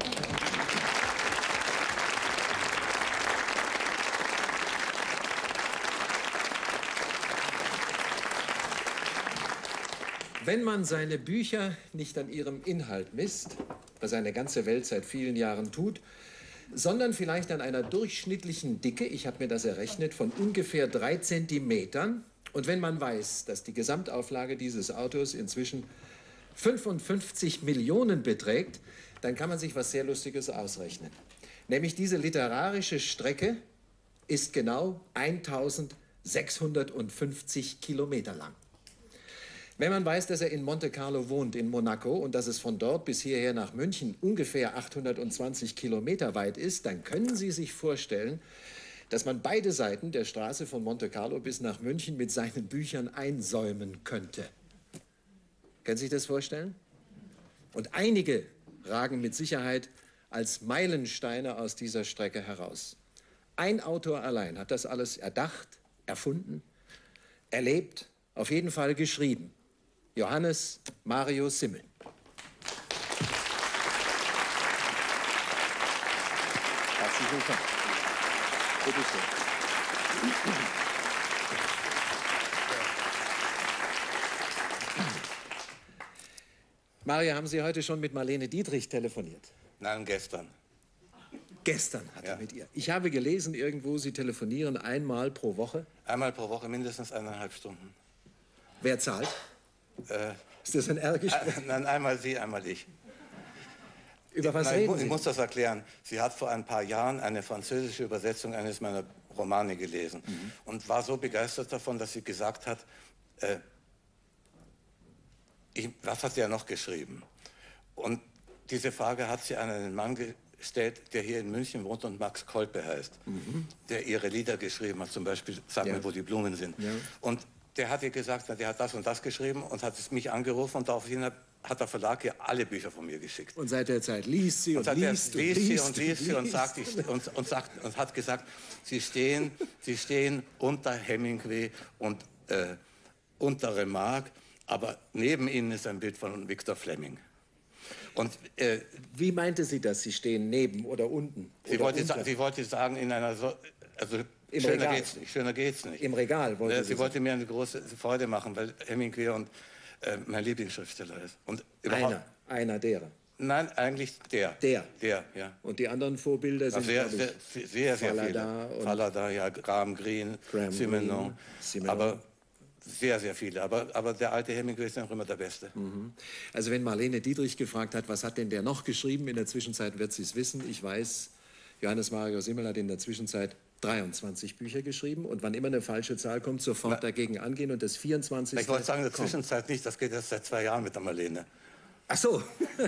Wenn man seine Bücher nicht an ihrem Inhalt misst, was eine ganze Welt seit vielen Jahren tut, sondern vielleicht an einer durchschnittlichen Dicke, ich habe mir das errechnet, von ungefähr 3 Zentimetern, und wenn man weiß, dass die Gesamtauflage dieses Autos inzwischen 55 Millionen beträgt, dann kann man sich was sehr Lustiges ausrechnen. Nämlich diese literarische Strecke ist genau 1650 Kilometer lang. Wenn man weiß, dass er in Monte Carlo wohnt, in Monaco, und dass es von dort bis hierher nach München ungefähr 820 Kilometer weit ist, dann können Sie sich vorstellen, dass man beide Seiten der Straße von Monte Carlo bis nach München mit seinen Büchern einsäumen könnte. Können Sie sich das vorstellen? Und einige ragen mit Sicherheit als Meilensteine aus dieser Strecke heraus. Ein Autor allein hat das alles erdacht, erfunden, erlebt, auf jeden Fall geschrieben. Johannes Mario Simmel. Herzlich willkommen. Bitte schön. Mario, haben Sie heute schon mit Marlene Dietrich telefoniert? Nein, gestern. Gestern hat er mit ihr. Ich habe gelesen irgendwo, Sie telefonieren einmal pro Woche. Einmal pro Woche, mindestens 1,5 Stunden. Wer zahlt? Ist das ein R-Gespräch? Nein, einmal Sie, einmal ich. Über was reden Sie? Ich muss das erklären. Sie hat vor ein paar Jahren eine französische Übersetzung eines meiner Romane gelesen und war so begeistert davon, dass sie gesagt hat, was hat sie ja noch geschrieben? Und diese Frage hat sie an einen Mann gestellt, der hier in München wohnt und Max Kolpe heißt, der ihre Lieder geschrieben hat, zum Beispiel Sag mir, wo die Blumen sind. Ja. Und der hat ihr gesagt, der hat das und das geschrieben und hat es mich angerufen und daraufhin hat der Verlag ihr alle Bücher von mir geschickt. Und seit der Zeit liest sie und liest und hat gesagt, sie stehen unter Hemingway und unter Remarque, aber neben ihnen ist ein Bild von Victor Fleming. Und, wie meinte sie das? Sie stehen neben oder unten? Sie wollte sagen, in einer schöner geht's nicht. Im Regal wollte sie. Sie wollte mir eine große Freude machen, weil Hemingway mein Lieblingsschriftsteller ist. Und einer derer. Nein, eigentlich der. Der, ja. Und die anderen Vorbilder sind, sehr viele. Fallada, ja, Graham Greene, Simenon. Aber sehr, sehr viele. Aber der alte Hemingway ist auch immer der Beste. Also wenn Marlene Dietrich gefragt hat, was hat denn der noch geschrieben, in der Zwischenzeit wird sie es wissen. Ich weiß, Johannes Mario Simmel hat in der Zwischenzeit 23 Bücher geschrieben und wann immer eine falsche Zahl kommt, sofort dagegen angehen und das 24. Ich wollte sagen, in der Zwischenzeit nicht, das geht erst seit 2 Jahren mit der Marlene. Ach so.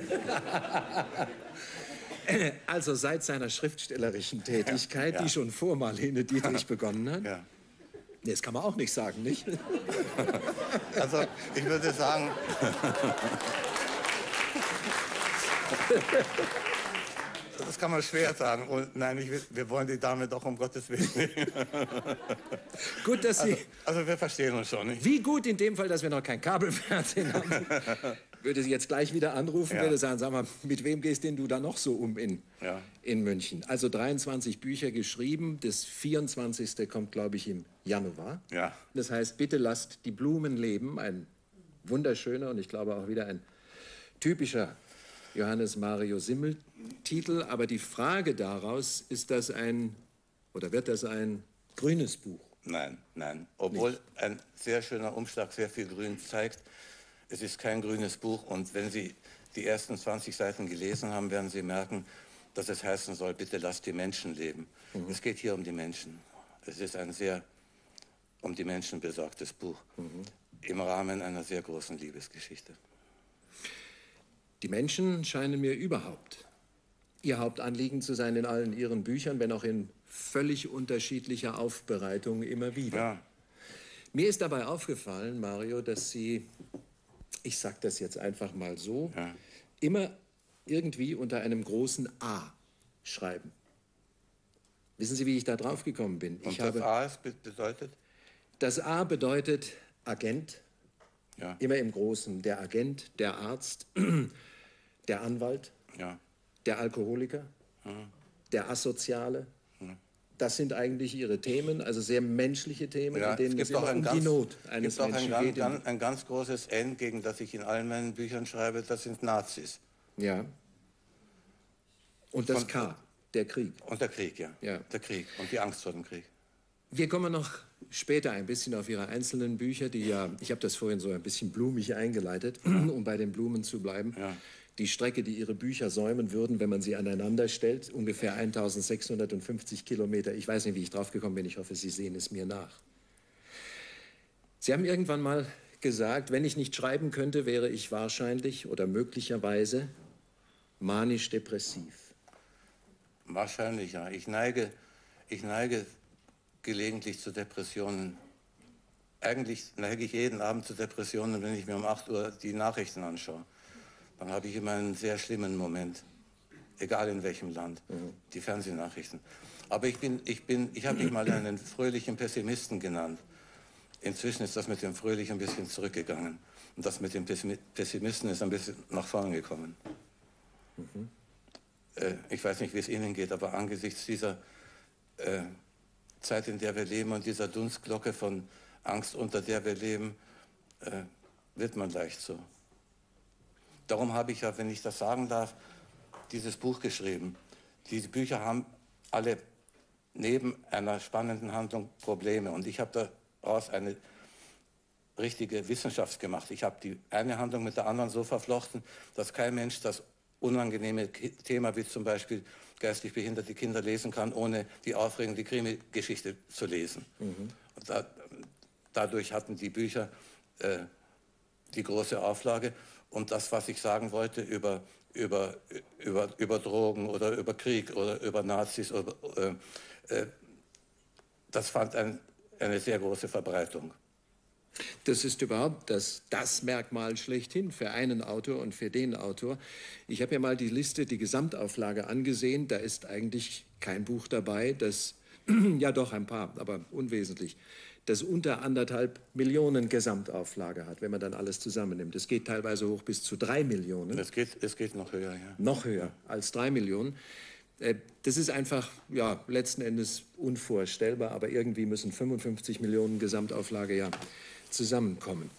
Also seit seiner schriftstellerischen Tätigkeit, die schon vor Marlene Dietrich begonnen hat. Ja. Nee, das kann man auch nicht sagen, nicht? Also ich würde sagen... Das kann man schwer sagen. Und nein, wir wollen die Dame doch um Gottes Willen nicht. Gut, dass Sie... Also wir verstehen uns schon, nicht? Wie gut in dem Fall, dass wir noch kein Kabelfernsehen haben. Würde sie jetzt gleich wieder anrufen, würde sagen, sag mal, mit wem gehst denn du da noch so um in München? Also 23 Bücher geschrieben, das 24. kommt, glaube ich, im Januar. Ja. Das heißt, bitte lasst die Blumen leben. Ein wunderschöner und ich glaube auch wieder ein typischer Johannes Mario Simmel Titel, aber die Frage daraus, ist das wird das ein grünes Buch? Nein. Obwohl ein sehr schöner Umschlag sehr viel Grün zeigt, es ist kein grünes Buch und wenn Sie die ersten 20 Seiten gelesen haben, werden Sie merken, dass es heißen soll, bitte lasst die Menschen leben. Es geht hier um die Menschen. Es ist ein sehr um die Menschen besorgtes Buch im Rahmen einer sehr großen Liebesgeschichte. Die Menschen scheinen mir überhaupt Ihr Hauptanliegen zu sein in allen Ihren Büchern, wenn auch in völlig unterschiedlicher Aufbereitung immer wieder. Ja. Mir ist dabei aufgefallen, Mario, dass Sie, ich sage das jetzt einfach mal so, immer irgendwie unter einem großen A schreiben. Wissen Sie, wie ich da drauf gekommen bin? Und das A bedeutet? Das A bedeutet Agent, immer im Großen. Der Agent, der Arzt, der Anwalt, der Alkoholiker, der Asoziale. Das sind eigentlich Ihre Themen, also sehr menschliche Themen, Ja, in denen es immer um die Not eines Menschen geht. Es gibt auch ein ganz großes N, gegen das ich in allen meinen Büchern schreibe, das sind Nazis. Ja. Und das K, der Krieg. Und der Krieg, ja. Der Krieg und die Angst vor dem Krieg. Wir kommen noch später ein bisschen auf Ihre einzelnen Bücher, die ja, ich habe das vorhin so ein bisschen blumig eingeleitet, um bei den Blumen zu bleiben. Ja. Die Strecke, die Ihre Bücher säumen würden, wenn man sie aneinander stellt, ungefähr 1650 Kilometer. Ich weiß nicht, wie ich drauf gekommen bin, ich hoffe, Sie sehen es mir nach. Sie haben irgendwann mal gesagt, wenn ich nicht schreiben könnte, wäre ich wahrscheinlich oder möglicherweise manisch-depressiv. Wahrscheinlich, ja. Ich neige gelegentlich zu Depressionen. Eigentlich neige ich jeden Abend zu Depressionen, wenn ich mir um 8 Uhr die Nachrichten anschaue. Dann habe ich immer einen sehr schlimmen Moment, egal in welchem Land, die Fernsehnachrichten. Aber ich habe mich mal einen fröhlichen Pessimisten genannt. Inzwischen ist das mit dem Fröhlichen ein bisschen zurückgegangen. Und das mit dem Pessimisten ist ein bisschen nach vorn gekommen. Ich weiß nicht, wie es Ihnen geht, aber angesichts dieser Zeit, in der wir leben und dieser Dunstglocke von Angst, unter der wir leben, wird man leicht so. Darum habe ich ja, wenn ich das sagen darf, dieses Buch geschrieben. Diese Bücher haben alle neben einer spannenden Handlung Probleme. Und ich habe daraus eine richtige Wissenschaft gemacht. Ich habe die eine Handlung mit der anderen so verflochten, dass kein Mensch das unangenehme Thema wie zum Beispiel geistig behinderte Kinder lesen kann, ohne die aufregende Krimi-Geschichte zu lesen. Und dadurch hatten die Bücher die große Auflage. Und das, was ich sagen wollte über Drogen oder über Krieg oder über Nazis, das fand eine sehr große Verbreitung. Das ist überhaupt das Merkmal schlechthin für einen Autor und für den Autor. Ich habe mir mal die Liste, die Gesamtauflage angesehen. Da ist eigentlich kein Buch dabei, das, ja doch ein paar, aber unwesentlich, das unter 1,5 Millionen Gesamtauflage hat, wenn man dann alles zusammennimmt. Es geht teilweise hoch bis zu 3 Millionen. Es geht noch höher, ja. Noch höher als 3 Millionen. Das ist einfach, ja, letzten Endes unvorstellbar, aber irgendwie müssen 55 Millionen Gesamtauflage ja zusammenkommen.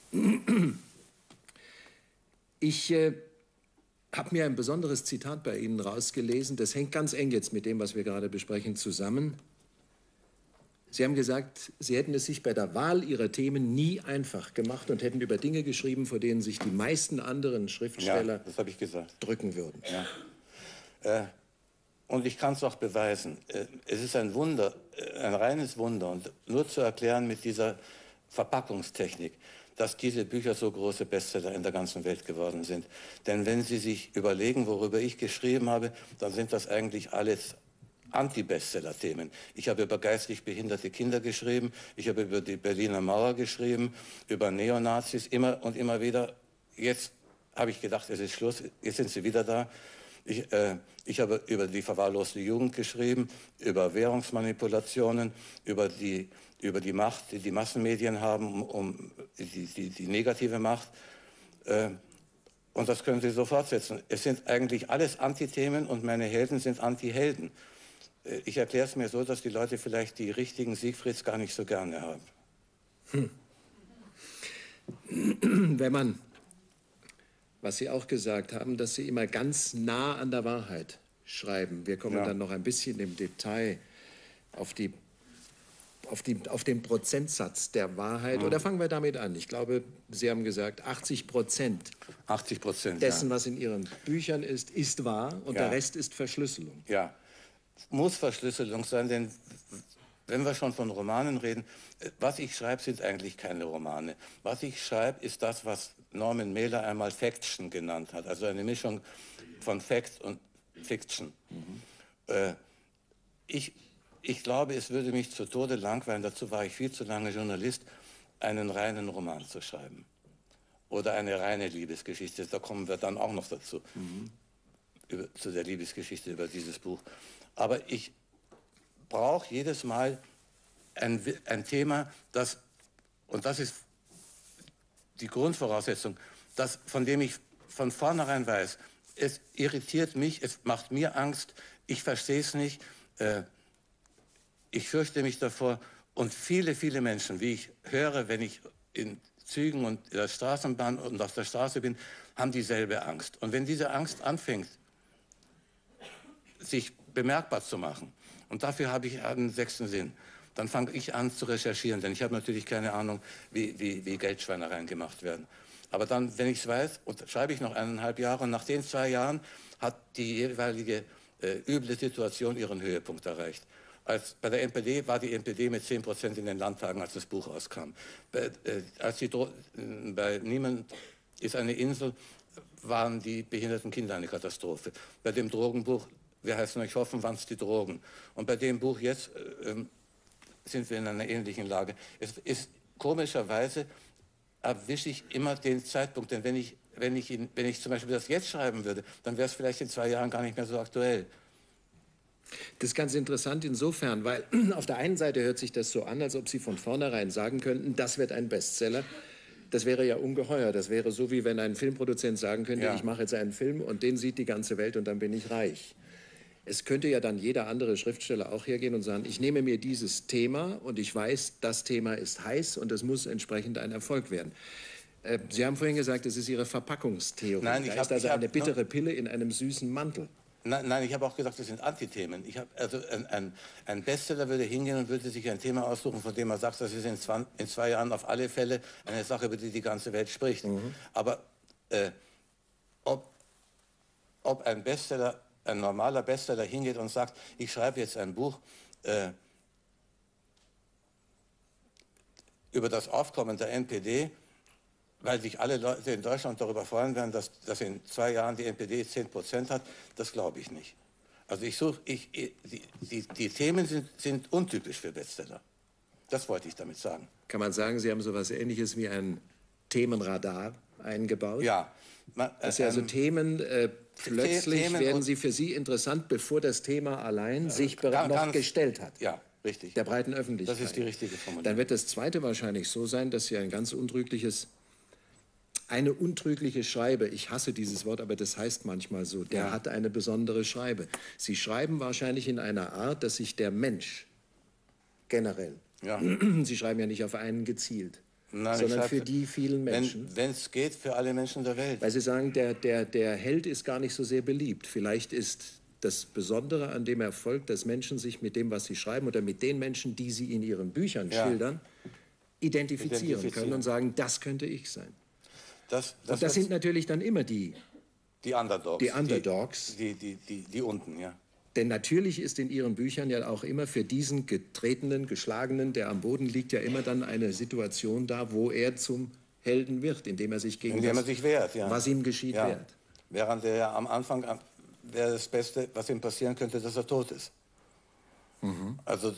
Ich habe mir ein besonderes Zitat bei Ihnen rausgelesen. Das hängt ganz eng jetzt mit dem, was wir gerade besprechen, zusammen. Sie haben gesagt, Sie hätten es sich bei der Wahl Ihrer Themen nie einfach gemacht und hätten über Dinge geschrieben, vor denen sich die meisten anderen Schriftsteller das habe ich gesagt, drücken würden. Ja. Und ich kann es auch beweisen. Es ist ein Wunder, ein reines Wunder, und nur zu erklären mit dieser Verpackungstechnik, dass diese Bücher so große Bestseller in der ganzen Welt geworden sind. Denn wenn Sie sich überlegen, worüber ich geschrieben habe, dann sind das eigentlich alles Anti-Bestseller-Themen. Ich habe über geistig behinderte Kinder geschrieben, ich habe über die Berliner Mauer geschrieben, über Neonazis, immer und immer wieder. Jetzt habe ich gedacht, es ist Schluss, jetzt sind sie wieder da. Ich habe über die verwahrloste Jugend geschrieben, über Währungsmanipulationen, über die Macht, die die Massenmedien haben, um die negative Macht. Und das können Sie so fortsetzen. Es sind eigentlich alles Antithemen und meine Helden sind Anti-Helden. Ich erkläre es mir so, dass die Leute vielleicht die richtigen Siegfrieds gar nicht so gerne haben. Wenn man, was Sie auch gesagt haben, dass Sie immer ganz nah an der Wahrheit schreiben. Wir kommen dann noch ein bisschen im Detail auf den Prozentsatz der Wahrheit. Oder fangen wir damit an? Ich glaube, Sie haben gesagt, 80% dessen, was in Ihren Büchern ist wahr und der Rest ist Verschlüsselung. Ja. Muss Verschlüsselung sein, denn wenn wir schon von Romanen reden, was ich schreibe, sind eigentlich keine Romane. Was ich schreibe, ist das, was Norman Mailer einmal Faction genannt hat, also eine Mischung von Fact und Fiction. Ich glaube, es würde mich zu Tode langweilen, dazu war ich viel zu lange Journalist, einen reinen Roman zu schreiben. Oder eine reine Liebesgeschichte, da kommen wir dann auch noch dazu, zu der Liebesgeschichte über dieses Buch. Aber ich brauche jedes Mal ein Thema, und das ist die Grundvoraussetzung, von dem ich von vornherein weiß, es irritiert mich, es macht mir Angst, ich verstehe es nicht, ich fürchte mich davor. Und viele, viele Menschen, wie ich höre, wenn ich in Zügen und in der Straßenbahn und auf der Straße bin, haben dieselbe Angst. Und wenn diese Angst anfängt, sich bemerkbar zu machen, und dafür habe ich einen sechsten Sinn, dann fange ich an zu recherchieren, denn ich habe natürlich keine Ahnung, wie Geldschweinereien gemacht werden. Aber dann, wenn ich es weiß, und schreibe ich noch 1,5 Jahre, und nach den 2 Jahren hat die jeweilige üble Situation ihren Höhepunkt erreicht. Bei der NPD war die NPD mit 10% in den Landtagen, als das Buch rauskam. Bei Niemand ist eine Insel, waren die behinderten Kinder eine Katastrophe. Bei dem Drogenbuch, wir heißen euch hoffen, waren es die Drogen. Und bei dem Buch jetzt sind wir in einer ähnlichen Lage. Es ist komischerweise, erwische ich immer den Zeitpunkt, denn wenn ich zum Beispiel das jetzt schreiben würde, dann wäre es vielleicht in 2 Jahren gar nicht mehr so aktuell. Das ist ganz interessant insofern, weil auf der einen Seite hört sich das so an, als ob Sie von vornherein sagen könnten, das wird ein Bestseller. Das wäre ja ungeheuer. Das wäre so, wie wenn ein Filmproduzent sagen könnte, ja, ich mache jetzt einen Film und den sieht die ganze Welt und dann bin ich reich. Es könnte ja dann jeder andere Schriftsteller auch hergehen und sagen, ich nehme mir dieses Thema und ich weiß, das Thema ist heiß und es muss entsprechend ein Erfolg werden. Sie haben vorhin gesagt, es ist Ihre Verpackungstheorie. Nein, da ist also eine bittere Pille in einem süßen Mantel. Nein, ich habe auch gesagt, das sind Antithemen. Also ein Bestseller würde hingehen und würde sich ein Thema aussuchen, von dem er sagt, das ist in 2 Jahren auf alle Fälle eine Sache, über die die ganze Welt spricht. Mhm. Aber ob ein Bestseller, ein normaler Bestseller hingeht und sagt, ich schreibe jetzt ein Buch über das Aufkommen der NPD, weil sich alle Leute in Deutschland darüber freuen werden, dass in 2 Jahren die NPD 10% hat, das glaube ich nicht. Also die Themen sind untypisch für Bestseller. Das wollte ich damit sagen. Kann man sagen, Sie haben so etwas Ähnliches wie ein Themenradar eingebaut? Ja. Dass Sie also Themen, plötzlich werden sie für Sie interessant, bevor das Thema allein sich noch gestellt hat. Ja, richtig. Der breiten Öffentlichkeit. Das ist die richtige Formulierung. Dann wird das Zweite wahrscheinlich so sein, dass Sie eine untrügliche Schreibe, ich hasse dieses Wort, aber das heißt manchmal so, der hat eine besondere Schreibe. Sie schreiben wahrscheinlich in einer Art, dass sich der Mensch generell, Sie schreiben ja nicht auf einen gezielt, sondern für die vielen Menschen. Wenn es geht, für alle Menschen der Welt. Weil Sie sagen, der Held ist gar nicht so sehr beliebt. Vielleicht ist das Besondere an dem Erfolg, dass Menschen sich mit dem, was sie schreiben oder mit den Menschen, die sie in ihren Büchern schildern, identifizieren können und sagen, das könnte ich sein. Das sind natürlich dann immer die Underdogs. Die Underdogs. Die unten, ja. Denn natürlich ist in Ihren Büchern ja auch immer für diesen Getretenen, Geschlagenen, der am Boden liegt, ja immer dann eine Situation da, wo er zum Helden wird, indem er sich gegen sich wehrt, was ihm geschieht, wehrt. Während er am Anfang wäre das Beste, was ihm passieren könnte, dass er tot ist. Mhm. Also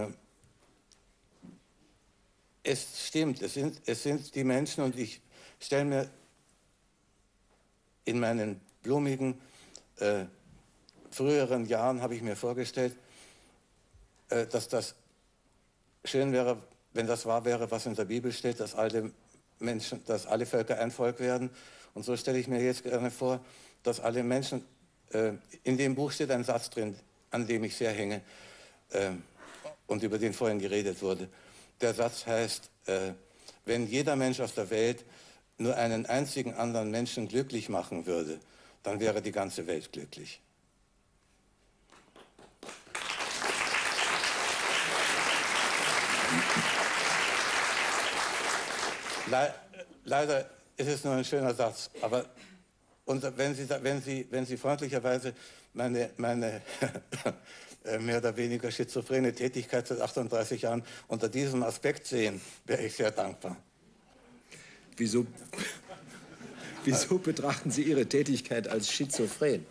es stimmt, es sind die Menschen, und ich stelle mir in meinen blumigen früheren Jahren, habe ich mir vorgestellt, dass das schön wäre, wenn das wahr wäre, was in der Bibel steht, dass alle Völker ein Volk werden. Und so stelle ich mir jetzt gerne vor, dass alle Menschen, in dem Buch steht ein Satz drin, an dem ich sehr hänge und über den vorhin geredet wurde. Der Satz heißt, wenn jeder Mensch auf der Welt nur einen einzigen anderen Menschen glücklich machen würde, dann wäre die ganze Welt glücklich. Leider ist es nur ein schöner Satz, aber wenn Sie freundlicherweise meine mehr oder weniger schizophrene Tätigkeit seit 38 Jahren unter diesem Aspekt sehen, wäre ich sehr dankbar. Wieso betrachten Sie Ihre Tätigkeit als schizophren?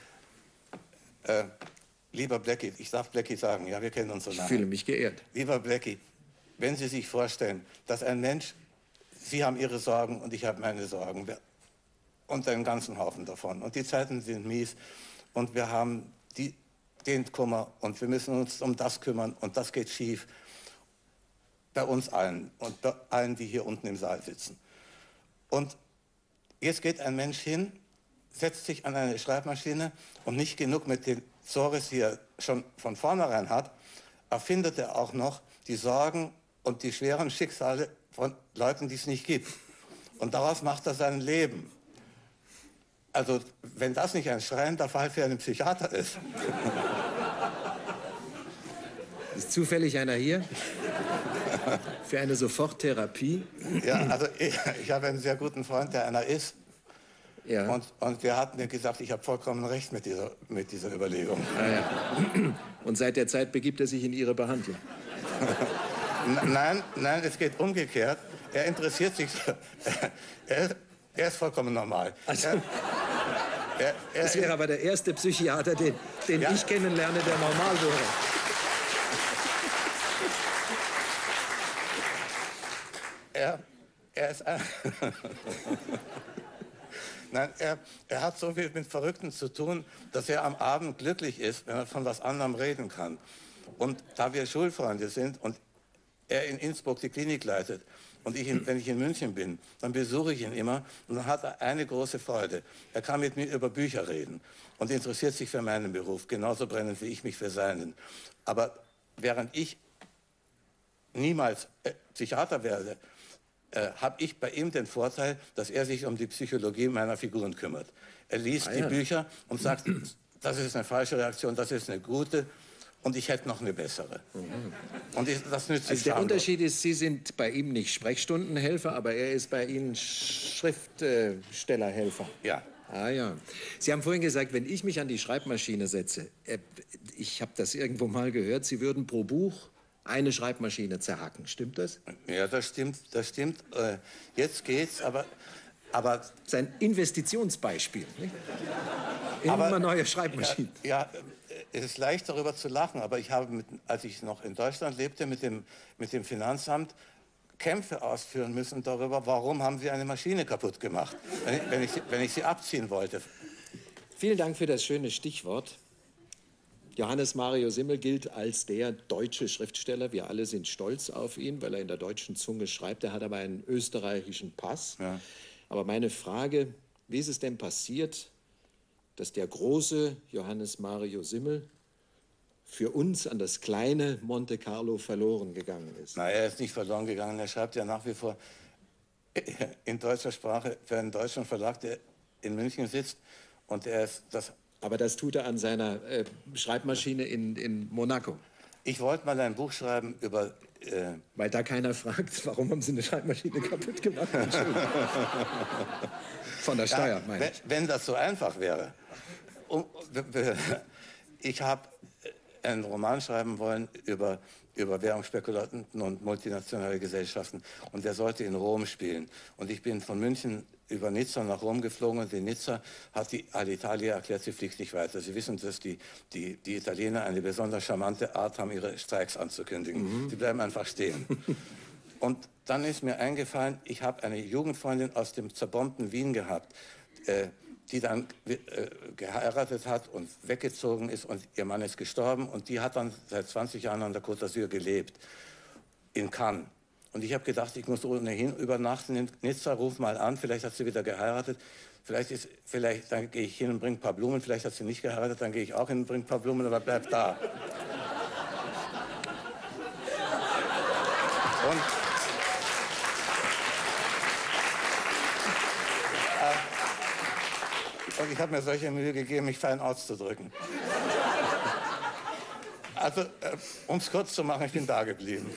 Lieber Blackie, ich darf Blackie sagen, ja, wir kennen uns so lange. Ich fühle mich geehrt. Lieber Blackie, wenn Sie sich vorstellen, dass ein Mensch, Sie haben Ihre Sorgen und ich habe meine Sorgen und einen ganzen Haufen davon. Und die Zeiten sind mies und wir haben den Kummer und wir müssen uns um das kümmern und das geht schief. Bei uns allen und bei allen, die hier unten im Saal sitzen. Und jetzt geht ein Mensch hin setzt sich an eine Schreibmaschine und nicht genug mit den Sorges, die er schon von vornherein hat, erfindet er auch noch die Sorgen und die schweren Schicksale von Leuten, die es nicht gibt. Und daraus macht er sein Leben. Also, wenn das nicht ein schreiender Fall für einen Psychiater ist. Ist zufällig einer hier? Für eine Soforttherapie? Ja, also ich habe einen sehr guten Freund, der einer ist. Ja. Und der hat mir gesagt, ich habe vollkommen recht mit dieser Überlegung. Ah, ja. Und seit der Zeit begibt er sich in Ihre Behandlung? Nein, es geht umgekehrt. Er interessiert sich. Er ist vollkommen normal. Also, das wäre aber der erste Psychiater, den ja, ich kennenlerne, der normal wäre. Er ist Nein, er hat so viel mit Verrückten zu tun, dass er am Abend glücklich ist, wenn er von was anderem reden kann. Und da wir Schulfreunde sind und er in Innsbruck die Klinik leitet und wenn ich in München bin, dann besuche ich ihn immer und dann hat er eine große Freude. Er kann mit mir über Bücher reden und interessiert sich für meinen Beruf, genauso brennend wie ich mich für seinen. Aber während ich niemals Psychiater werde, habe ich bei ihm den Vorteil, dass er sich um die Psychologie meiner Figuren kümmert. Er liest die Bücher und sagt, das ist eine falsche Reaktion, das ist eine gute und ich hätte noch eine bessere. Und das nützt sich. Also der Unterschied ist, Sie sind bei ihm nicht Sprechstundenhelfer, aber er ist bei Ihnen Schriftstellerhelfer. Ja. Ah ja. Sie haben vorhin gesagt, wenn ich mich an die Schreibmaschine setze, ich habe das irgendwo mal gehört, Sie würden pro Buch eine Schreibmaschine zerhacken. Stimmt das? Ja, das stimmt. Jetzt geht's, aber das ist ein Investitionsbeispiel. Nicht? Immer neue Schreibmaschinen. Ja, es ist leicht darüber zu lachen, aber ich habe, als ich noch in Deutschland lebte, mit dem Finanzamt Kämpfe ausführen müssen darüber, warum haben Sie eine Maschine kaputt gemacht, wenn ich sie abziehen wollte. Vielen Dank für das schöne Stichwort. Johannes Mario Simmel gilt als der deutsche Schriftsteller. Wir alle sind stolz auf ihn, weil er in der deutschen Zunge schreibt. Er hat aber einen österreichischen Pass. Ja. Aber meine Frage, wie ist es denn passiert, dass der große Johannes Mario Simmel für uns an das kleine Monte Carlo verloren gegangen ist? Na, er ist nicht verloren gegangen. Er schreibt ja nach wie vor in deutscher Sprache für einen deutschen Verlag, der in München sitzt. Und er ist das. Aber das tut er an seiner Schreibmaschine in Monaco. Ich wollte mal ein Buch schreiben über... Weil da keiner fragt, warum haben Sie eine Schreibmaschine kaputt gemacht? Von der Steuer, meine ich. Wenn das so einfach wäre. Ich habe einen Roman schreiben wollen über Währungsspekulanten und multinationale Gesellschaften. Und der sollte in Rom spielen. Und ich bin von München über Nizza nach Rom geflogen und in Nizza hat die Alitalia erklärt, sie fliegt nicht weiter. Sie wissen, dass die Italiener eine besonders charmante Art haben, ihre Streiks anzukündigen. Sie bleiben einfach stehen. Und dann ist mir eingefallen, ich habe eine Jugendfreundin aus dem zerbombten Wien gehabt, die dann geheiratet hat und weggezogen ist und ihr Mann ist gestorben und die hat dann seit 20 Jahren an der Côte d'Azur gelebt, in Cannes. Und ich habe gedacht, ich muss ohnehin übernachten in Nizza, ruf mal an, vielleicht hat sie wieder geheiratet, vielleicht dann gehe ich hin und bringe ein paar Blumen, vielleicht hat sie nicht geheiratet, dann gehe ich auch hin und bringe ein paar Blumen, aber bleib da. Und ich habe mir solche Mühe gegeben, mich fein auszudrücken. Also, um es kurz zu machen, ich bin da geblieben.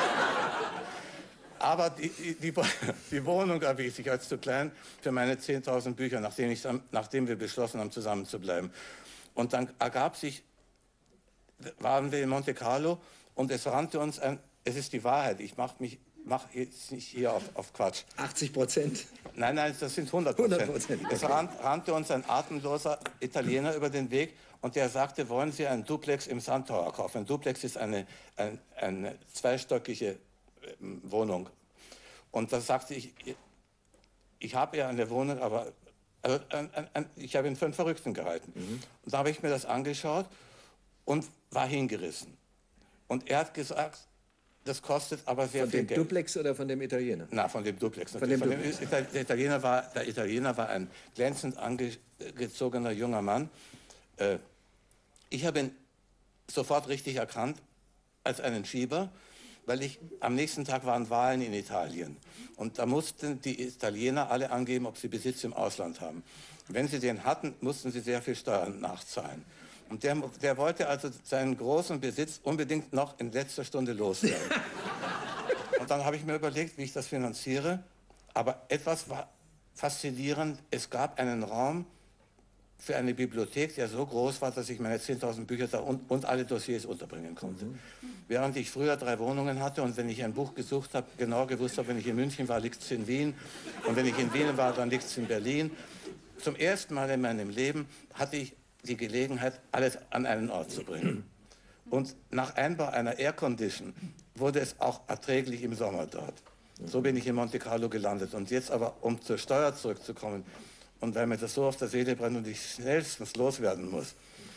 Aber die Wohnung erwies sich als zu klein für meine 10.000 Bücher, nachdem wir beschlossen haben, zusammen zu bleiben. Und dann ergab sich, waren wir in Monte Carlo und es rannte uns es ist die Wahrheit, ich mache jetzt nicht hier auf Quatsch. 80%? Nein, das sind 100%. 100%. Es rannte uns ein atemloser Italiener über den Weg und der sagte, wollen Sie einen Duplex im Sandtower kaufen? Ein Duplex ist eine zweistöckige Wohnung. Und da sagte ich habe ja eine Wohnung, aber ich habe ihn für einen Verrückten gehalten. Und da habe ich mir das angeschaut und war hingerissen. Und er hat gesagt, Das kostet aber sehr viel Geld. Von dem Duplex oder von dem Italiener? Na, von dem Duplex. Von dem Duplex. Der Italiener war ein glänzend angezogener junger Mann. Ich habe ihn sofort richtig erkannt als einen Schieber, weil am nächsten Tag waren Wahlen in Italien. Und da mussten die Italiener alle angeben, ob sie Besitz im Ausland haben. Wenn sie den hatten, mussten sie sehr viel Steuern nachzahlen. Und der wollte also seinen großen Besitz unbedingt noch in letzter Stunde loswerden. Und dann habe ich mir überlegt, wie ich das finanziere. Aber etwas war faszinierend. Es gab einen Raum für eine Bibliothek, der so groß war, dass ich meine 10.000 Bücher da und alle Dossiers unterbringen konnte. Während ich früher 3 Wohnungen hatte und wenn ich ein Buch gesucht habe, genau gewusst habe, wenn ich in München war, liegt es in Wien. Und wenn ich in Wien war, dann liegt es in Berlin. Zum ersten Mal in meinem Leben hatte ich die Gelegenheit, alles an einen Ort zu bringen. Und nach Einbau einer Aircondition wurde es auch erträglich im Sommer dort. So bin ich in Monte Carlo gelandet. Und jetzt aber, um zur Steuer zurückzukommen, und weil mir das so auf der Seele brennt und ich schnellstens loswerden muss,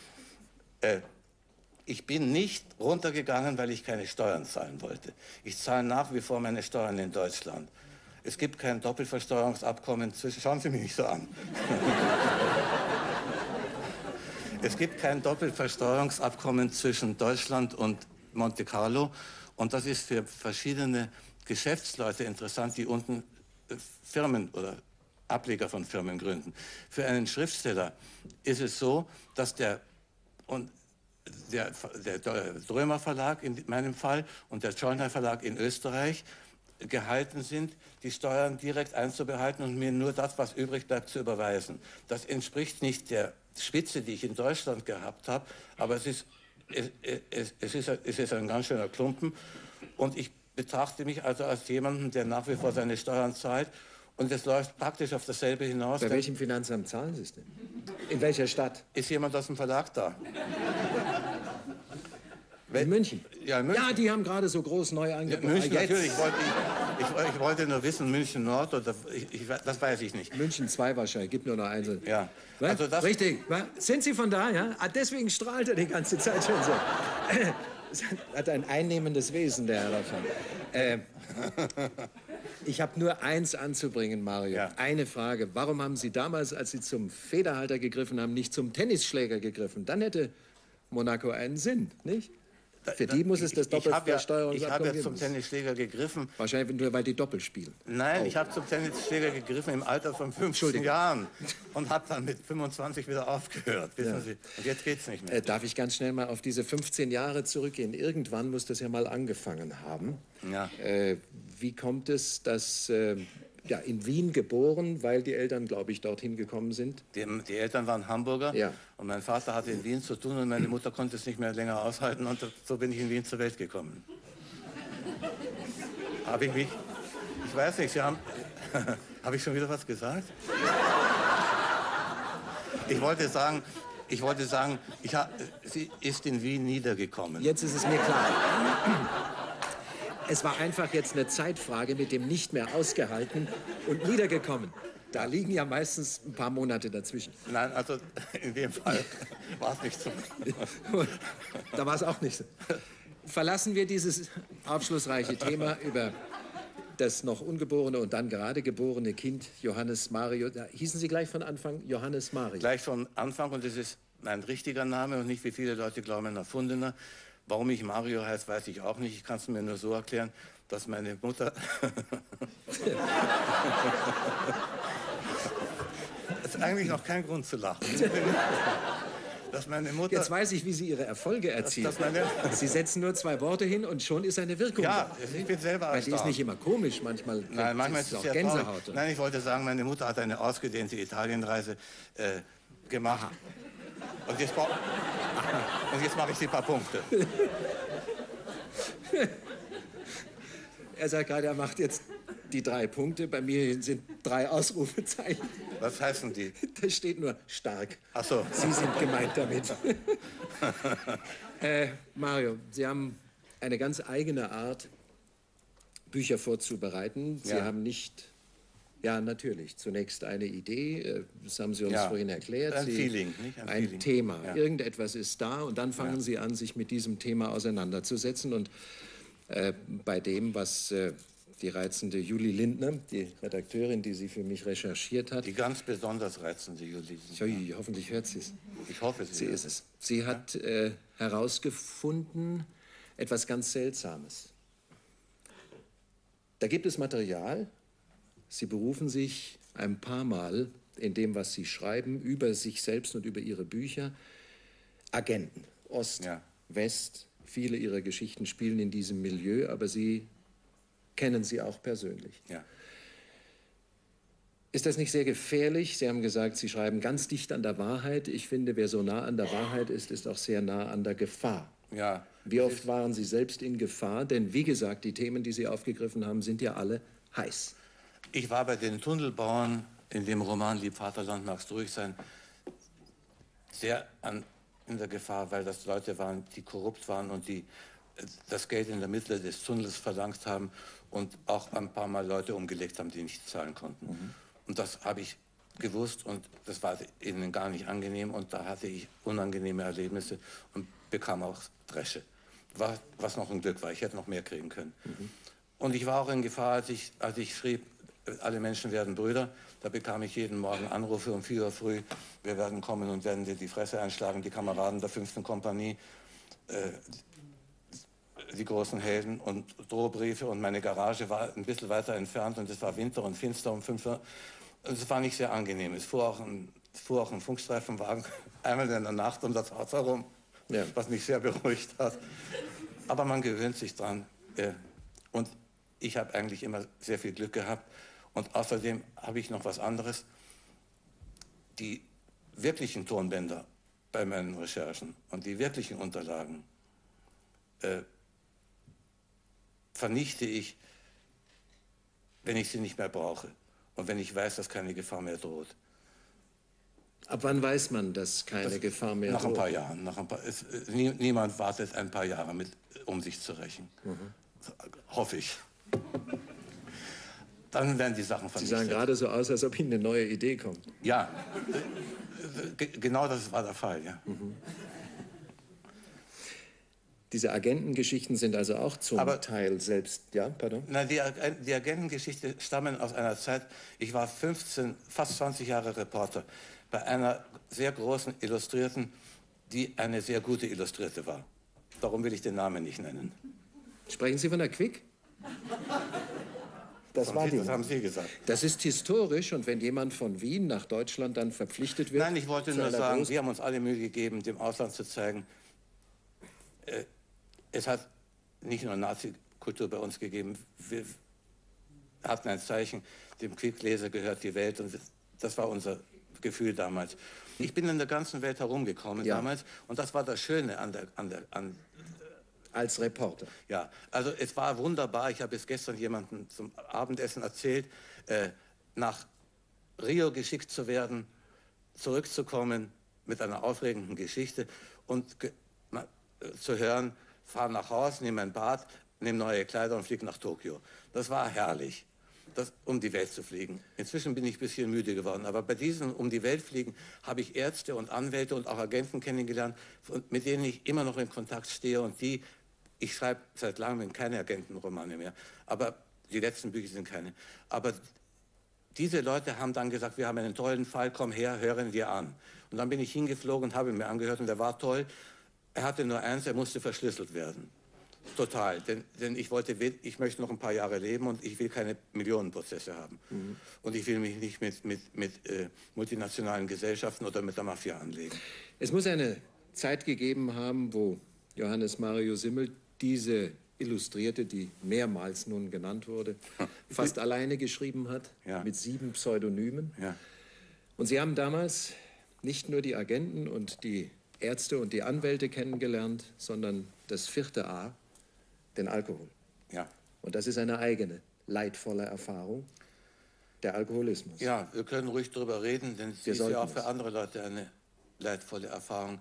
ich bin nicht runtergegangen, weil ich keine Steuern zahlen wollte. Ich zahle nach wie vor meine Steuern in Deutschland. Es gibt kein Doppelversteuerungsabkommen zwischen... Schauen Sie mich nicht so an. Es gibt kein Doppelversteuerungsabkommen zwischen Deutschland und Monte Carlo. Und das ist für verschiedene Geschäftsleute interessant, die unten Firmen oder Ableger von Firmen gründen. Für einen Schriftsteller ist es so, dass der Drömer Verlag in meinem Fall und der Zollner Verlag in Österreich gehalten sind, die Steuern direkt einzubehalten und mir nur das, was übrig bleibt, zu überweisen. Das entspricht nicht der Spitze, die ich in Deutschland gehabt habe, aber es ist ein ganz schöner Klumpen. Und ich betrachte mich also als jemanden, der nach wie vor seine Steuern zahlt. Und es läuft praktisch auf dasselbe hinaus. Bei welchem Finanzamt zahlen Sie es denn? In welcher Stadt? Ist jemand aus dem Verlag da? In München? Ja, in München. Ja, die haben gerade so groß neu angeboten. Ja, München, natürlich. Ich wollte nur wissen, München Nord oder... das weiß ich nicht. München 2 wahrscheinlich, gibt nur noch eins. Ja. Also das richtig. Sind Sie von da, ja? Ah, deswegen strahlt er die ganze Zeit schon so. Hat ein einnehmendes Wesen, der Herr davon. Ich habe nur eins anzubringen, Mario. Ja. Eine Frage. Warum haben Sie damals, als Sie zum Federhalter gegriffen haben, nicht zum Tennisschläger gegriffen? Dann hätte Monaco einen Sinn, nicht? Für die muss es das Doppelversteuerungsabkommen Ich habe ja zum Tennisschläger gegriffen. Wahrscheinlich nur, weil die doppelt spielen. Nein, ich habe zum Tennisschläger gegriffen im Alter von 15 Jahren und habe dann mit 25 wieder aufgehört, wissen Sie. Und jetzt geht's nicht mehr. Darf ich ganz schnell mal auf diese 15 Jahre zurückgehen? Irgendwann muss das ja mal angefangen haben. Ja. Wie kommt es, dass ja, in Wien geboren, weil die Eltern, glaube ich, dorthin gekommen sind? Die Eltern waren Hamburger, ja. Und mein Vater hatte in Wien zu tun und meine Mutter konnte es nicht mehr länger aushalten und so bin ich in Wien zur Welt gekommen. Habe ich mich... Ich weiß nicht, Sie haben... Habe ich schon wieder was gesagt? Ich wollte sagen, sie ist in Wien niedergekommen. Jetzt ist es mir klar. Es war einfach jetzt eine Zeitfrage mit dem nicht mehr ausgehalten und niedergekommen. Da liegen ja meistens ein paar Monate dazwischen. Nein, also in dem Fall war es nicht so. Da war es auch nicht so. Verlassen wir dieses aufschlussreiche Thema über das noch ungeborene und dann gerade geborene Kind Johannes Mario. Da hießen Sie gleich von Anfang Johannes Mario? Gleich von Anfang, und das ist mein richtiger Name und nicht, wie viele Leute glauben, ein erfundener. Warum ich Mario heiße, weiß ich auch nicht. Ich kann es mir nur so erklären, dass meine Mutter... Das ist eigentlich noch kein Grund zu lachen. Dass meine Mutter... Jetzt weiß ich, wie Sie Ihre Erfolge erzielen. Sie setzen nur 2 Worte hin und schon ist eine Wirkung da. Ja, ich bin selber erstaunt. Weil die ist nicht immer komisch, manchmal, Nein, manchmal ist es auch sehr Gänsehaut. Traurig. Nein, ich wollte sagen, meine Mutter hat eine ausgedehnte Italienreise gemacht. Und jetzt mache ich die paar Punkte. Er sagt gerade, er macht jetzt die 3 Punkte. Bei mir sind 3 Ausrufezeichen. Was heißen die? Da steht nur stark. Ach so. Sie sind gemeint damit. Mario, Sie haben eine ganz eigene Art, Bücher vorzubereiten. Sie haben nicht... Ja, natürlich. Zunächst eine Idee, das haben Sie uns vorhin erklärt. Ein Feeling, nicht? Ein Feeling. Thema. Ja. Irgendetwas ist da und dann fangen Sie an, sich mit diesem Thema auseinanderzusetzen. Und bei dem, was die reizende Julie Lindner, die Redakteurin, die sie für mich recherchiert hat. Die ganz besonders reizende Julie Lindner. Hoffentlich hört sie es. Ich hoffe, sie ist es. Sie hat herausgefunden, etwas ganz Seltsames. Da gibt es Material, Sie berufen sich ein paar Mal in dem, was Sie schreiben, über sich selbst und über Ihre Bücher. Agenten, Ost, West, viele Ihrer Geschichten spielen in diesem Milieu, aber Sie kennen sie auch persönlich. Ja. Ist das nicht sehr gefährlich? Sie haben gesagt, Sie schreiben ganz dicht an der Wahrheit. Ich finde, wer so nah an der Wahrheit ist, ist auch sehr nah an der Gefahr. Ja. Wie oft waren Sie selbst in Gefahr? Denn wie gesagt, die Themen, die Sie aufgegriffen haben, sind ja alle heiß. Ich war bei den Tunnelbauern in dem Roman Lieb Vaterland mag's ruhig sein sehr in der Gefahr, weil das Leute waren, die korrupt waren und die das Geld in der Mitte des Tunnels verlangt haben und auch ein paar Mal Leute umgelegt haben, die nicht zahlen konnten. Mhm. Und das habe ich gewusst und das war ihnen gar nicht angenehm und da hatte ich unangenehme Erlebnisse und bekam auch Dresche. Was noch ein Glück war, ich hätte noch mehr kriegen können. Mhm. Und ich war auch in Gefahr, als ich schrieb, alle Menschen werden Brüder, da bekam ich jeden Morgen Anrufe um 4 Uhr früh, wir werden kommen und werden dir die Fresse einschlagen, die Kameraden der 5. Kompanie, die großen Helden und Drohbriefe und meine Garage war ein bisschen weiter entfernt und es war Winter und finster um 5 Uhr. Und es war nicht sehr angenehm. Es fuhr auch ein Funkstreifenwagen einmal in der Nacht um das Haus herum, was mich sehr beruhigt hat. Aber man gewöhnt sich dran. Und ich habe eigentlich immer sehr viel Glück gehabt. Und außerdem habe ich noch was anderes. Die wirklichen Tonbänder bei meinen Recherchen und die wirklichen Unterlagen vernichte ich, wenn ich sie nicht mehr brauche und wenn ich weiß, dass keine Gefahr mehr droht. Ab wann weiß man, dass keine Gefahr mehr droht? Nach ein paar Jahren. Niemand wartet ein paar Jahre um sich zu rächen. Mhm. Hoffe ich. Dann werden die Sachen vernichtet. Sie sahen gerade so aus, als ob Ihnen eine neue Idee kommt. Ja, genau das war der Fall, ja. Mhm. Diese Agentengeschichten sind also auch zum Teil selbst, ja, pardon? Nein, die Agentengeschichten stammen aus einer Zeit, ich war fast 20 Jahre Reporter bei einer sehr großen Illustrierten, die eine sehr gute Illustrierte war. Darum will ich den Namen nicht nennen. Sprechen Sie von der Quick? Das haben Sie gesagt. Das ist historisch und wenn jemand von Wien nach Deutschland dann verpflichtet wird... Nein, ich wollte nur sagen, wir haben uns alle Mühe gegeben, dem Ausland zu zeigen, es hat nicht nur Nazi-Kultur bei uns gegeben, wir hatten ein Zeichen, dem Quick-Leser gehört die Welt und das war unser Gefühl damals. Ich bin in der ganzen Welt herumgekommen damals und das war das Schöne als Reporter. Ja, also es war wunderbar. Ich habe es gestern jemandem zum Abendessen erzählt, nach Rio geschickt zu werden, zurückzukommen mit einer aufregenden Geschichte und zu hören, fahr nach Hause, nehme ein Bad, nehme neue Kleider und fliege nach Tokio. Das war herrlich, um die Welt zu fliegen. Inzwischen bin ich ein bisschen müde geworden, aber bei diesem um die Welt fliegen habe ich Ärzte und Anwälte und auch Agenten kennengelernt, mit denen ich immer noch in Kontakt stehe und ich schreibe seit langem keine Agentenromane mehr, aber die letzten Bücher sind keine. Aber diese Leute haben dann gesagt, wir haben einen tollen Fall, komm her, hören wir an. Und dann bin ich hingeflogen und habe ihn mir angehört und der war toll. Er hatte nur eins, er musste verschlüsselt werden. Total, denn ich möchte noch ein paar Jahre leben und ich will keine Millionenprozesse haben. Mhm. Und ich will mich nicht mit multinationalen Gesellschaften oder mit der Mafia anlegen. Es muss eine Zeit gegeben haben, wo Johannes Mario Simmel diese Illustrierte, die mehrmals nun genannt wurde, fast alleine geschrieben hat, mit 7 Pseudonymen. Ja. Und Sie haben damals nicht nur die Agenten und die Ärzte und die Anwälte kennengelernt, sondern das 4. A, den Alkohol. Ja. Und das ist eine eigene, leidvolle Erfahrung, der Alkoholismus. Ja, wir können ruhig darüber reden, denn es ist ja auch für andere Leute eine leidvolle Erfahrung.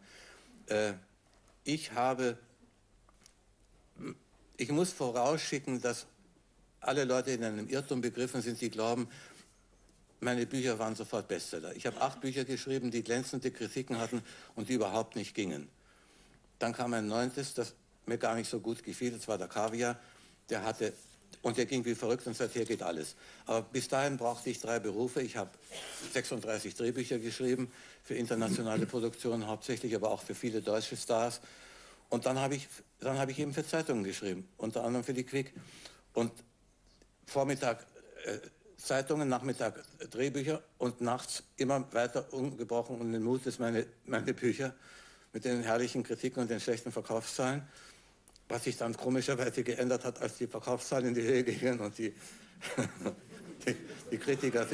Ich muss vorausschicken, dass alle Leute in einem Irrtum begriffen sind, die glauben, meine Bücher waren sofort Bestseller. Ich habe 8 Bücher geschrieben, die glänzende Kritiken hatten und die überhaupt nicht gingen. Dann kam ein 9., das mir gar nicht so gut gefiel, das war der Kaviar. der ging wie verrückt und seither geht alles. Aber bis dahin brauchte ich 3 Berufe. Ich habe 36 Drehbücher geschrieben für internationale Produktionen hauptsächlich, aber auch für viele deutsche Stars. Und dann habe ich eben für Zeitungen geschrieben, unter anderem für die Quick. Und Vormittag Zeitungen, Nachmittag Drehbücher und nachts immer weiter ungebrochen und den Mut ist meine Bücher mit den herrlichen Kritiken und den schlechten Verkaufszahlen, was sich dann komischerweise geändert hat, als die Verkaufszahlen in die Höhe gingen und die Kritiker.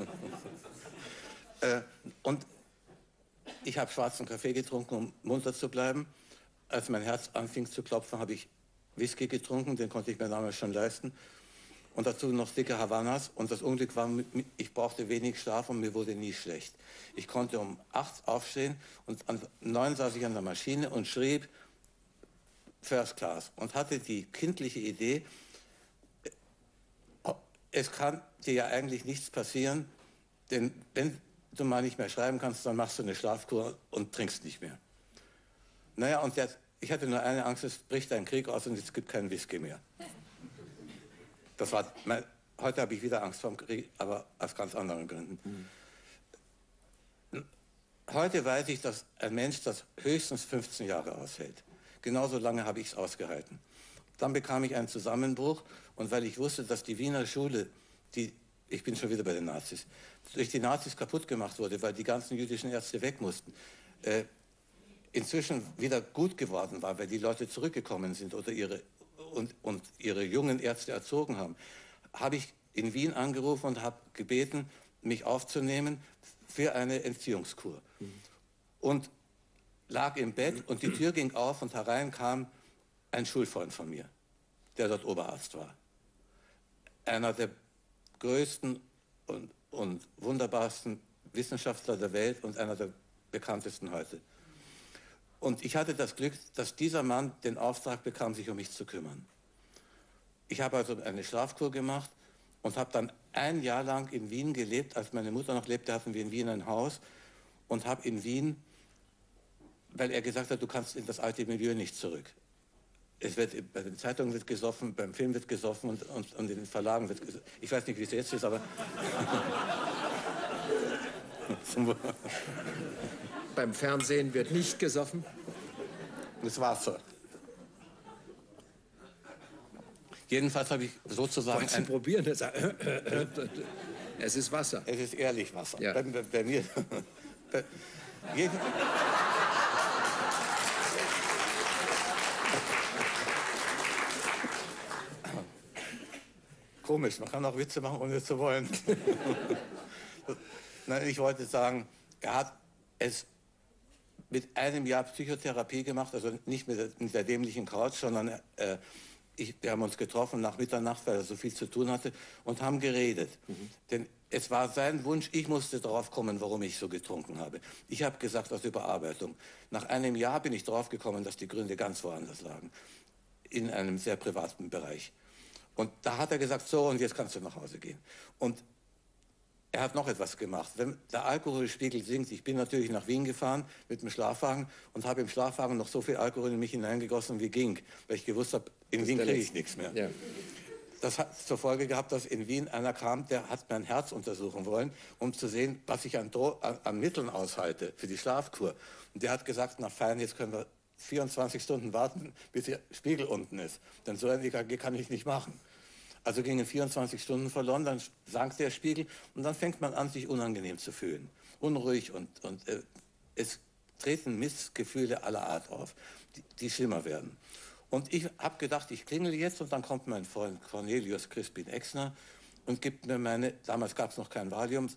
Und ich habe schwarzen Kaffee getrunken, um munter zu bleiben. Als mein Herz anfing zu klopfen, habe ich Whisky getrunken, den konnte ich mir damals schon leisten. Und dazu noch dicke Havanas. Und das Unglück war, ich brauchte wenig Schlaf und mir wurde nie schlecht. Ich konnte um 8 aufstehen und um 9 saß ich an der Maschine und schrieb First Class und hatte die kindliche Idee, es kann dir ja eigentlich nichts passieren, denn wenn du mal nicht mehr schreiben kannst, dann machst du eine Schlafkur und trinkst nicht mehr. Naja, und ich hatte nur eine Angst, es bricht ein Krieg aus und es gibt keinen Whisky mehr. Heute habe ich wieder Angst vor dem Krieg, aber aus ganz anderen Gründen. Heute weiß ich, dass ein Mensch das höchstens 15 Jahre aushält. Genauso lange habe ich es ausgehalten. Dann bekam ich einen Zusammenbruch und weil ich wusste, dass die Wiener Schule, ich bin schon wieder bei den Nazis, durch die Nazis kaputt gemacht wurde, weil die ganzen jüdischen Ärzte weg mussten, inzwischen wieder gut geworden war, weil die Leute zurückgekommen sind oder ihre jungen Ärzte erzogen haben, habe ich in Wien angerufen und habe gebeten, mich aufzunehmen für eine Entziehungskur. Und lag im Bett und die Tür ging auf und herein kam ein Schulfreund von mir, der dort Oberarzt war. Einer der größten und wunderbarsten Wissenschaftler der Welt und einer der bekanntesten heute. Und ich hatte das Glück, dass dieser Mann den Auftrag bekam, sich um mich zu kümmern. Ich habe also eine Schlafkur gemacht und habe dann ein Jahr lang in Wien gelebt. Als meine Mutter noch lebte, hatten wir in Wien ein Haus und habe in Wien, weil er gesagt hat, du kannst in das alte Milieu nicht zurück. Bei den Zeitungen wird gesoffen, beim Film wird gesoffen und in den Verlagen wird gesoffen. Ich weiß nicht, wie es jetzt ist, aber... Beim Fernsehen wird nicht gesoffen? Das Wasser. Jedenfalls habe ich sozusagen... Wollen Sie probieren? Es ist Wasser. Es ist ehrlich Wasser. Ja. Bei mir... Komisch, man kann auch Witze machen, ohne zu wollen. Nein, ich wollte sagen, er hat es mit einem Jahr Psychotherapie gemacht, also nicht mit der dämlichen Couch, sondern wir haben uns getroffen nach Mitternacht, weil er so viel zu tun hatte, und haben geredet. Denn es war sein Wunsch, ich musste drauf kommen, warum ich so getrunken habe. Ich habe gesagt, aus Überarbeitung. Nach einem Jahr bin ich drauf gekommen, dass die Gründe ganz woanders lagen. In einem sehr privaten Bereich. Und da hat er gesagt, so, und jetzt kannst du nach Hause gehen. Und er hat noch etwas gemacht. Wenn der Alkoholspiegel sinkt, ich bin natürlich nach Wien gefahren mit dem Schlafwagen und habe im Schlafwagen noch so viel Alkohol in mich hineingegossen, wie ging, weil ich gewusst habe, in Wien kriege ich nichts mehr. Ja. Das hat zur Folge gehabt, dass in Wien einer kam, der hat mein Herz untersuchen wollen, um zu sehen, was ich an Mitteln aushalte für die Schlafkur. Und der hat gesagt, na fein, jetzt können wir 24 Stunden warten, bis der Spiegel unten ist. Denn so ein EKG kann ich nicht machen. Also gingen 24 Stunden verloren, dann sank der Spiegel und dann fängt man an, sich unangenehm zu fühlen. Unruhig und es treten Missgefühle aller Art auf, die schlimmer werden. Und ich habe gedacht, ich klingel jetzt und dann kommt mein Freund Cornelius Crispin Exner und gibt mir damals gab es noch kein Valium,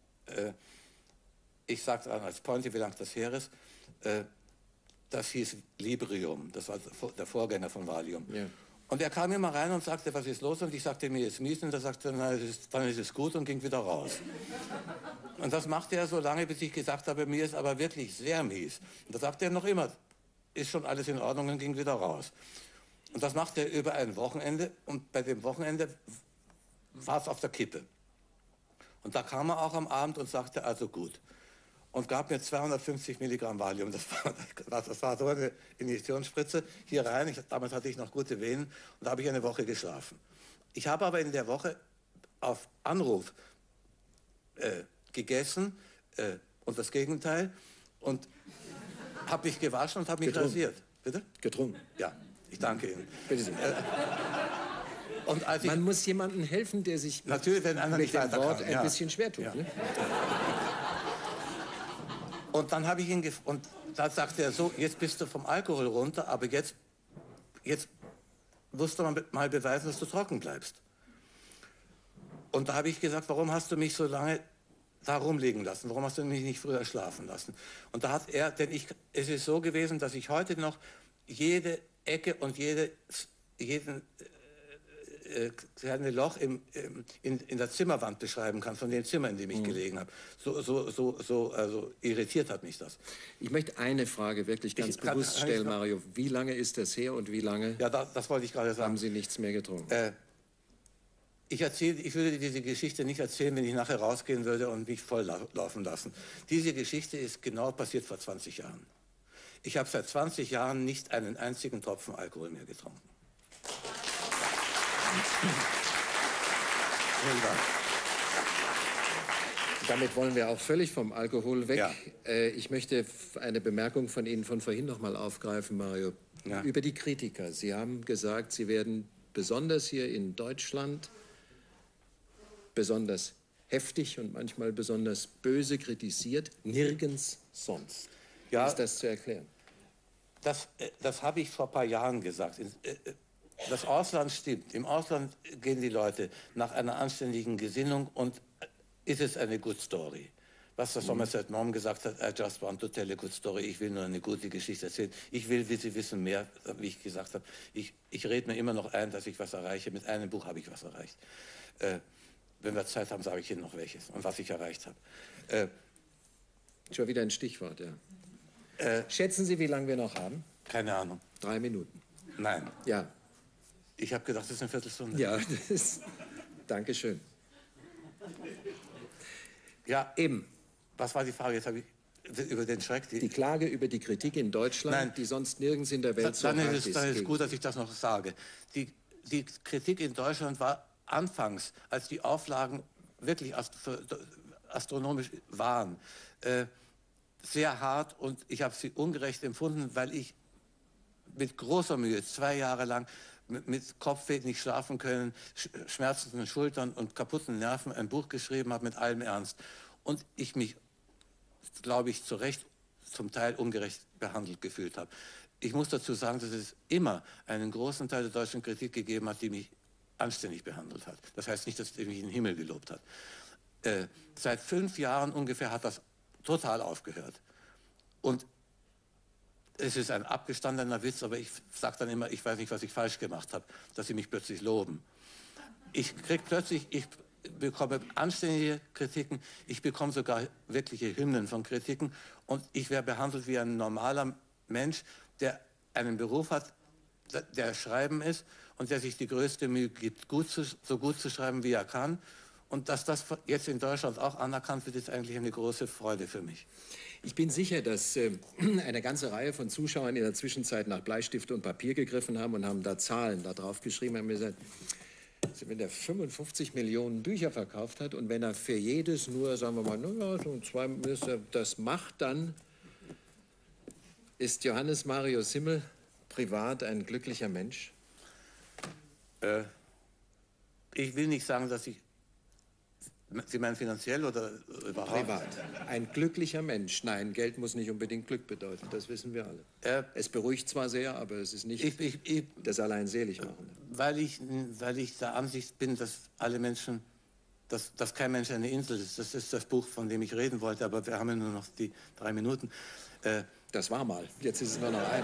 ich sagte dann als Pointe, wie lang das her ist, das hieß Librium, das war der Vorgänger von Valium. Ja. Und er kam immer rein und sagte, was ist los? Und ich sagte, mir ist mies. Und er sagte, na, dann ist es gut und ging wieder raus. Und das machte er so lange, bis ich gesagt habe, mir ist aber wirklich sehr mies. Und da sagte er noch immer, ist schon alles in Ordnung und ging wieder raus. Und das machte er über ein Wochenende. Und bei dem Wochenende war es auf der Kippe. Und da kam er auch am Abend und sagte, also gut. und gab mir 250 Milligramm Valium. Das war so eine Injektionsspritze hier rein. Damals hatte ich noch gute Venen und da habe ich eine Woche geschlafen. Ich habe aber in der Woche auf Anruf gegessen und das Gegenteil und habe mich gewaschen und habe mich rasiert. Bitte? Getrunken. Ja, ich danke Ihnen. Bitte sehr. Und als Man muss jemandem helfen, der sich natürlich, wenn einer mit nicht dem weiter Wort kann, ein ja. bisschen schwer tut. Ja. Ne? Und dann habe ich ihn und da sagte er so, jetzt bist du vom Alkohol runter, aber jetzt musst du mal beweisen, dass du trocken bleibst. Und da habe ich gesagt, warum hast du mich so lange da rumliegen lassen? Warum hast du mich nicht früher schlafen lassen? Und da hat er, es ist so gewesen, dass ich heute noch jede Ecke und jeden kleine Loch in der Zimmerwand beschreiben kann, von dem Zimmer, in dem ich gelegen habe. Also irritiert hat mich das. Ich möchte eine Frage wirklich ganz bewusst stellen, Mario. Wie lange ist das her und wie lange ja, das wollte ich gerade sagen. Haben Sie nichts mehr getrunken? Ich würde diese Geschichte nicht erzählen, wenn ich nachher rausgehen würde und mich voll laufen lassen. Diese Geschichte ist genau passiert vor 20 Jahren. Ich habe seit 20 Jahren nicht einen einzigen Tropfen Alkohol mehr getrunken. Vielen Dank. Damit wollen wir auch völlig vom Alkohol weg. Ja. Ich möchte eine Bemerkung von Ihnen von vorhin noch mal aufgreifen, Mario. Ja. Über die Kritiker. Sie haben gesagt, Sie werden besonders hier in Deutschland besonders heftig und manchmal besonders böse kritisiert, nirgends sonst. Ja, ist das zu erklären? Das habe ich vor ein paar Jahren gesagt. Das Ausland stimmt. Im Ausland gehen die Leute nach einer anständigen Gesinnung und ist es eine good story. Was der Somerset Maugham gesagt hat, I just want to tell a good story. Ich will nur eine gute Geschichte erzählen. Ich will, wie Sie wissen, mehr, wie ich gesagt habe. Ich rede mir immer noch ein, dass ich was erreiche. Mit einem Buch habe ich was erreicht. Wenn wir Zeit haben, sage ich Ihnen noch welches und was ich erreicht habe. Schon wieder ein Stichwort, ja. Schätzen Sie, wie lange wir noch haben? Keine Ahnung. 3 Minuten. Nein. Ja. Ich habe gedacht, das ist eine Viertelstunde. Ja, das ist... Dankeschön. Ja, eben. Was war die Frage? Jetzt habe ich über den Schreck. Die Klage über die Kritik in Deutschland, Nein, die sonst nirgends in der Welt so hart ist. Dann ist es gut, dass ich das noch sage. Die Kritik in Deutschland war anfangs, als die Auflagen wirklich astronomisch waren, sehr hart und ich habe sie ungerecht empfunden, weil ich mit großer Mühe 2 Jahre lang mit Kopfweh nicht schlafen können, schmerzenden Schultern und kaputten Nerven ein Buch geschrieben habe mit allem Ernst. Und ich mich, glaube ich, zu Recht zum Teil ungerecht behandelt gefühlt habe. Ich muss dazu sagen, dass es immer einen großen Teil der deutschen Kritik gegeben hat, die mich anständig behandelt hat. Das heißt nicht, dass sie mich in den Himmel gelobt hat. Seit 5 Jahren ungefähr hat das total aufgehört. Und es ist ein abgestandener Witz, aber ich sage dann immer, ich weiß nicht, was ich falsch gemacht habe, dass sie mich plötzlich loben. Ich bekomme anständige Kritiken, ich bekomme sogar wirkliche Hymnen von Kritiken und ich werde behandelt wie ein normaler Mensch, der einen Beruf hat, der Schreiben ist und der sich die größte Mühe gibt, so gut zu schreiben, wie er kann. Und dass das jetzt in Deutschland auch anerkannt wird, ist eigentlich eine große Freude für mich. Ich bin sicher, dass eine ganze Reihe von Zuschauern in der Zwischenzeit nach Bleistift und Papier gegriffen haben und haben da Zahlen da drauf geschrieben, haben gesagt, also wenn der 55 Millionen Bücher verkauft hat und wenn er für jedes nur, sagen wir mal, so 2 das macht, dann ist Johannes Mario Simmel privat ein glücklicher Mensch? Ich will nicht sagen, dass ich... Sie meinen finanziell oder überhaupt? Privat. Ein glücklicher Mensch. Nein, Geld muss nicht unbedingt Glück bedeuten, das wissen wir alle. Es beruhigt zwar sehr, aber es ist nicht das allein Seligmachende. Weil ich der Ansicht bin, dass alle Menschen, dass kein Mensch eine Insel ist. Das ist das Buch, von dem ich reden wollte, aber wir haben ja nur noch die 3 Minuten. Das war mal, jetzt ist es nur noch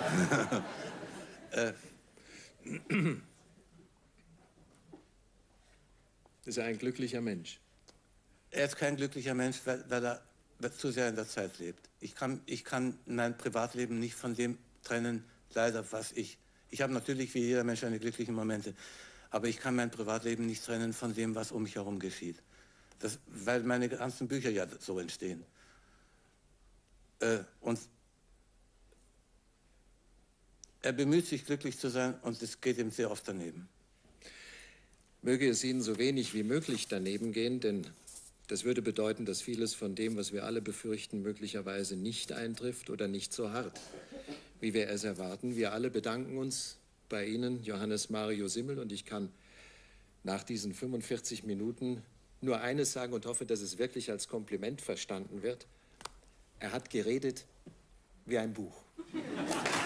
ist er ein glücklicher Mensch? Er ist kein glücklicher Mensch, weil er zu sehr in der Zeit lebt. Ich kann mein Privatleben nicht von dem trennen, leider, was ich... Ich habe natürlich wie jeder Mensch eine glücklichen Momente, aber ich kann mein Privatleben nicht trennen von dem, was um mich herum geschieht. Weil meine ganzen Bücher ja so entstehen. Und er bemüht sich, glücklich zu sein, und es geht ihm sehr oft daneben. Möge es Ihnen so wenig wie möglich daneben gehen, denn das würde bedeuten, dass vieles von dem, was wir alle befürchten, möglicherweise nicht eintrifft oder nicht so hart, wie wir es erwarten. Wir alle bedanken uns bei Ihnen, Johannes Mario Simmel, und ich kann nach diesen 45 Minuten nur eines sagen und hoffe, dass es wirklich als Kompliment verstanden wird. Er hat geredet wie ein Buch.